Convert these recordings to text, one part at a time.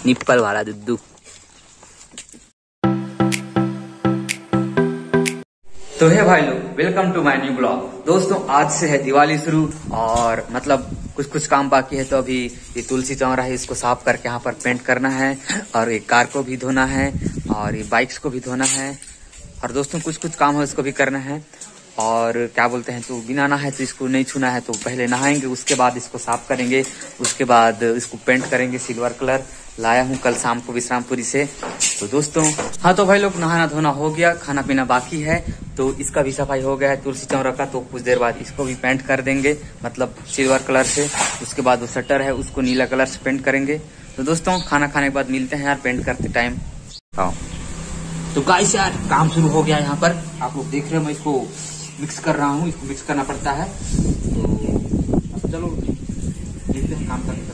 Nipple वाला दुद्धू। तो है भाई लोग, welcome to my new blog. दोस्तों आज से है दिवाली शुरू और मतलब कुछ काम बाकी है। तो अभी ये तुलसी चौरा है, इसको साफ करके यहाँ पर पेंट करना है और ये कार को भी धोना है और ये बाइक्स को भी धोना है। और दोस्तों कुछ काम है उसको भी करना है। और क्या बोलते हैं, तो बिनाना है तो इसको नहीं छूना है। तो पहले नहाएंगे, उसके बाद इसको साफ करेंगे, उसके बाद इसको पेंट करेंगे सिल्वर कलर। लाया हूँ कल शाम को विश्रामपुरी से। तो दोस्तों हाँ, तो भाई लोग नहाना धोना हो गया, खाना पीना बाकी है। तो इसका भी सफाई हो गया है तुलसी चौरा का। तो कुछ देर बाद इसको भी पेंट कर देंगे, मतलब सिल्वर कलर से। उसके बाद वो शटर है उसको नीला कलर से पेंट करेंगे। तो दोस्तों खाना खाने के बाद मिलते हैं यार पेंट करते टाइम। हाँ तो गाइस यार काम शुरू हो गया यहाँ पर। आप लोग देख रहे हो मैं इसको मिक्स कर रहा हूँ, इसको मिक्स करना पड़ता है। तो चलो देखते हैं काम करते।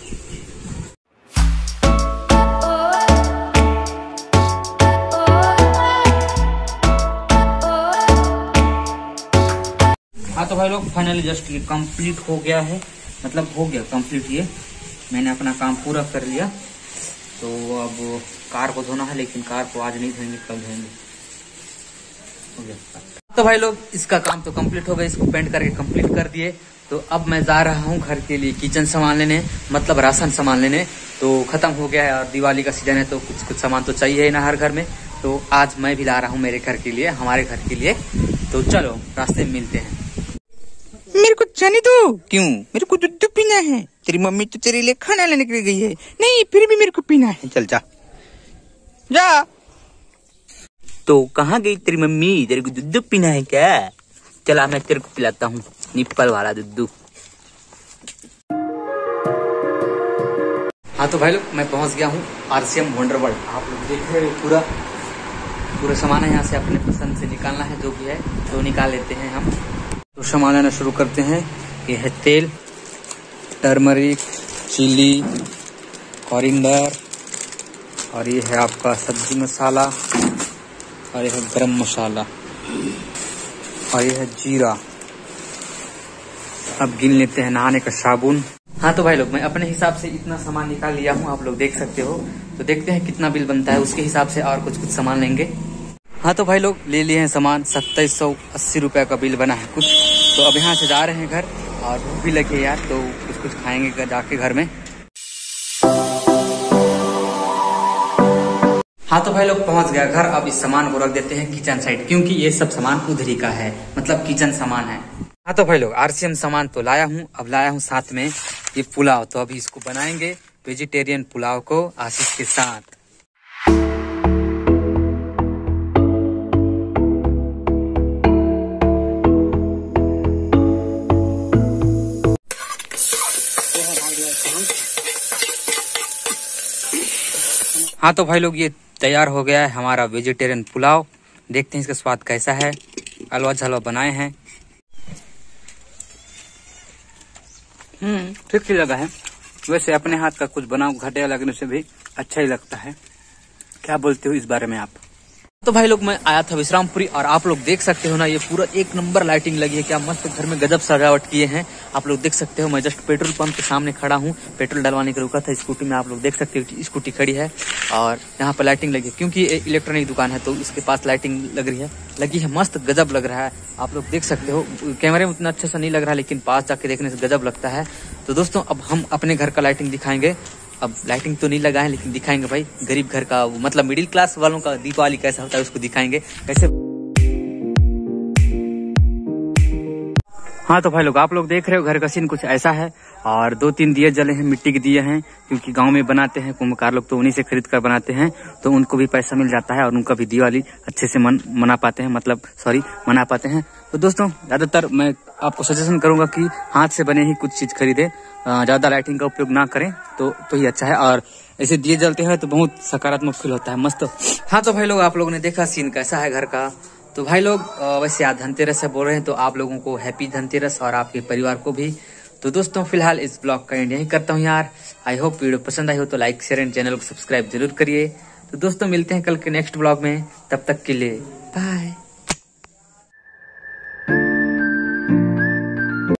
हाँ तो भाई लोग फाइनली जस्ट ये कंप्लीट हो गया है, मतलब हो गया कंप्लीट। ये मैंने अपना काम पूरा कर लिया। तो अब कार को धोना है, लेकिन कार को आज नहीं धोएंगे, कल धोएंगे। हो गया। तो भाई लोग इसका काम तो कंप्लीट हो गया, इसको पेंट करके कंप्लीट कर दिए। तो अब मैं जा रहा हूँ घर के लिए किचन सामान लेने, मतलब राशन सामान लेने। तो खत्म हो गया है और दिवाली का सीजन है तो कुछ सामान तो चाहिए ना हर घर में। तो आज मैं भी ला रहा हूँ मेरे घर के लिए, हमारे घर के लिए। तो चलो रास्ते में मिलते हैं। मेरे को जाने दो। क्यों? मेरे को दूध पीना है। तेरी मम्मी तो तेरे लिए खाना लेने के लिए गई है। नहीं फिर भी मेरे को पीना है। चल जा जा। तो कहाँ गई तेरी मम्मी? तेरे को दूध पीना है क्या? चला मैं तेरे को पिलाता हूँ निप्पल वाला दूध। हाँ तो भाई लोग मैं पहुंच गया हूँ RCM वंडरवर्ल्ड। आप लोग देख रहे हो पूरा सामान है यहाँ से अपने पसंद से निकालना है, जो भी है तो निकाल लेते हैं हम। तो सामान लेना शुरू करते हैं। ये है तेल, टर्मरिक, चिली, कोरिएंडर, और ये है आपका सब्जी मसाला, और ये है गरम मसाला, और ये है जीरा। अब गिन लेते हैं नहाने का साबुन। हाँ तो भाई लोग मैं अपने हिसाब से इतना सामान निकाल लिया हूँ, आप लोग देख सकते हो। तो देखते हैं कितना बिल बनता है, उसके हिसाब से और कुछ सामान लेंगे। हाँ तो भाई लोग ले लिए हैं सामान, 2780 रुपये का बिल बना है कुछ। तो अब यहाँ से जा रहे हैं घर और भूख भी लगी है यार, तो कुछ खाएंगे जाके घर में। हाँ तो भाई लोग पहुंच गया घर। अब इस सामान को रख देते हैं किचन साइड, क्योंकि ये सब सामान उधरी का है, मतलब किचन सामान है। हाँ तो भाई लोग RCM सामान तो लाया हूँ। अब लाया हूँ साथ में ये पुलाव। तो अभी इसको बनाएंगे वेजिटेरियन पुलाव को आशीष के साथ। हाँ तो भाई लोग ये तैयार हो गया है हमारा वेजिटेरियन पुलाव। देखते हैं इसका स्वाद कैसा है। हलवा झलवा बनाए हैं, ठीक ही लगा है। वैसे अपने हाथ का कुछ बनाओ घटिया लगने से भी अच्छा ही लगता है। क्या बोलते हो इस बारे में आप? तो भाई लोग मैं आया था विश्रामपुरी और आप लोग देख सकते हो ना, ये पूरा एक नंबर लाइटिंग लगी है। क्या मस्त घर में गजब सजावट किए हैं, आप लोग देख सकते हो। मैं जस्ट पेट्रोल पंप के सामने खड़ा हूँ, पेट्रोल डलवाने के रुका था स्कूटी में। आप लोग देख सकते हो स्कूटी खड़ी है और यहाँ पर लाइटिंग लगी है, क्योंकि ये इलेक्ट्रॉनिक दुकान है तो इसके पास लाइटिंग लगी है। मस्त गजब लग रहा है, आप लोग देख सकते हो। कैमरे में उतना अच्छा सा नहीं लग रहा, लेकिन पास जाके देखने से गजब लगता है। तो दोस्तों अब हम अपने घर का लाइटिंग दिखाएंगे। अब लाइटिंग तो नहीं लगाए लेकिन दिखाएंगे भाई, गरीब घर का, मतलब मिडिल क्लास वालों का दीपावली कैसा होता है उसको दिखाएंगे कैसे। हाँ तो भाई लोग आप लोग देख रहे हो घर का सीन कुछ ऐसा है। और 2-3 दिए जले हैं, मिट्टी के दिए हैं, क्योंकि गांव में बनाते हैं कुम्भकार लोग, तो उन्हीं से खरीद कर बनाते हैं। तो उनको भी पैसा मिल जाता है और उनका भी दिवाली अच्छे से मना पाते हैं। तो दोस्तों ज्यादातर मैं आपको सजेशन करूंगा कि हाथ से बने ही कुछ चीज खरीदे, ज्यादा लाइटिंग का उपयोग ना करें तो ही अच्छा है। और ऐसे दिए जलते हैं तो बहुत सकारात्मक फील होता है, मस्त। हाँ तो भाई लोग आप लोगों ने देखा सीन कैसा है घर का। तो भाई लोग वैसे आज धनतेरस से बोल रहे हैं, तो आप लोगों को हैप्पी धनतेरस और आपके परिवार को भी। तो दोस्तों फिलहाल इस ब्लॉग का एंड यही करता हूँ यार। आई होप वीडियो पसंद आई हो तो लाइक शेयर एंड चैनल को सब्सक्राइब जरूर करिए। तो दोस्तों मिलते हैं कल के नेक्स्ट ब्लॉग में, तब तक के लिए बाय।